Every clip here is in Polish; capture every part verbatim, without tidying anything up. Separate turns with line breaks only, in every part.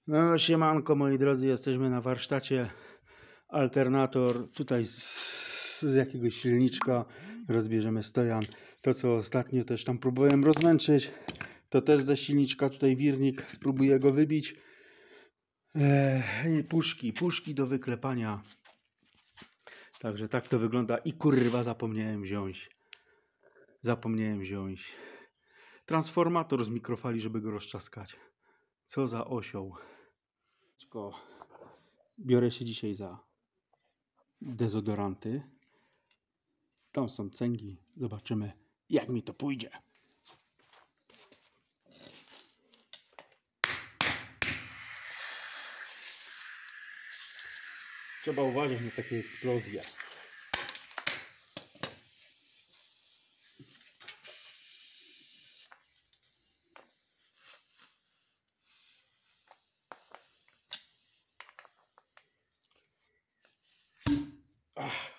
No siemanko moi drodzy, jesteśmy na warsztacie. Alternator tutaj z, z jakiegoś silniczka rozbierzemy stojan. To co ostatnio też tam próbowałem rozmęczyć, to też ze silniczka tutaj wirnik, spróbuję go wybić. Eee, puszki, puszki do wyklepania. Także tak to wygląda i kurwa zapomniałem wziąć. Zapomniałem wziąć transformator z mikrofali, żeby go rozczaskać. Co za osioł. Biorę się dzisiaj za dezodoranty. Tam są cęgi. Zobaczymy, jak mi to pójdzie. Trzeba uważać na takie eksplozje. Ach.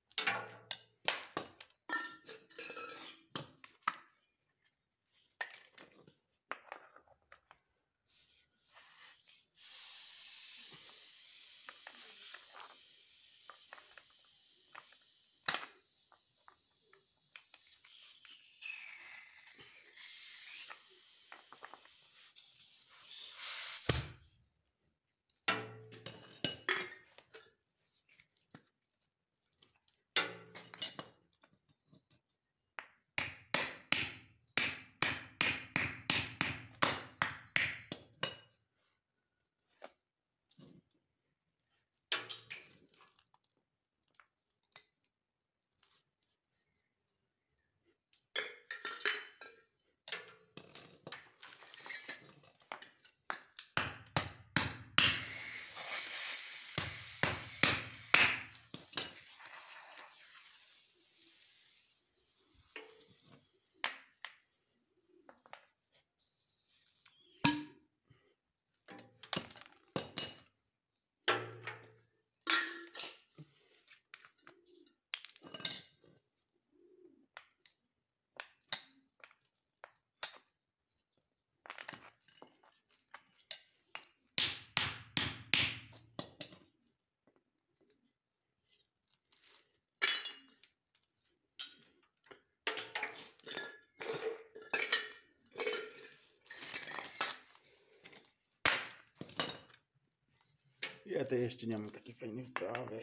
Ja to jeszcze nie mam takiej fajnej wprawy.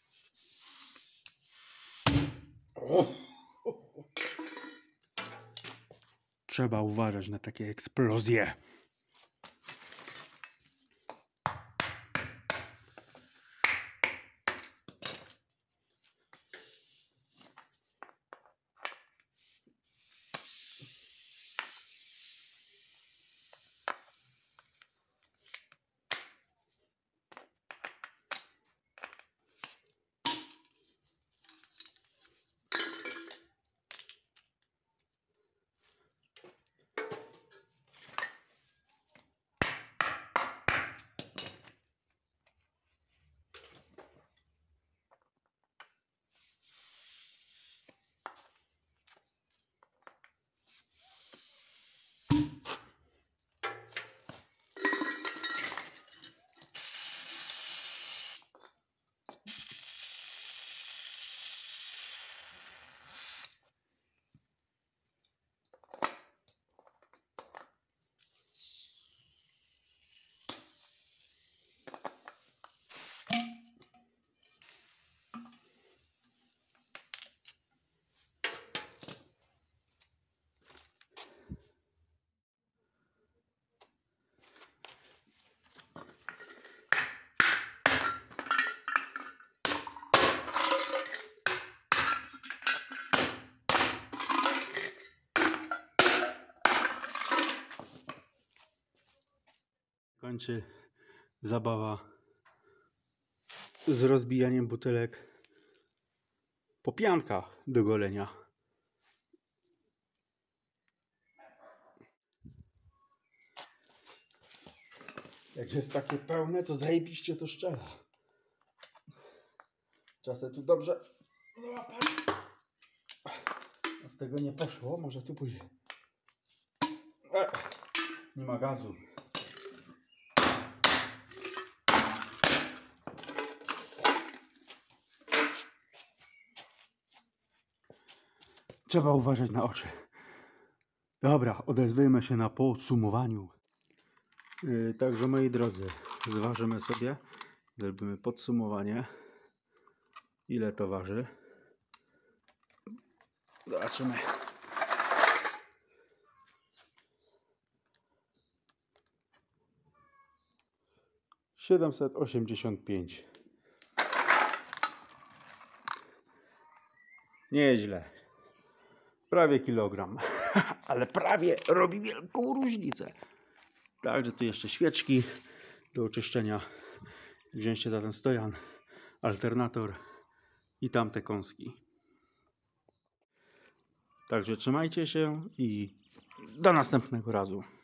O! Trzeba uważać na takie eksplozje. Kończy zabawa z rozbijaniem butelek po piankach do golenia. Jak jest takie pełne, to zajebiście to szczela. Czasem tu dobrze złapać. A z tego nie poszło, może tu pójdzie. E, nie ma gazu. trzeba uważać na oczy. Dobra, odezwijmy się na podsumowaniu. Yy, także moi drodzy, zważymy sobie, zrobimy podsumowanie, ile to waży. Zobaczymy. siedemset osiemdziesiąt pięć. Nieźle. Prawie kilogram. Ale prawie robi wielką różnicę. Także tu jeszcze świeczki do oczyszczenia. Wziąć się za ten stojan, alternator i tamte kąski. Także trzymajcie się i do następnego razu.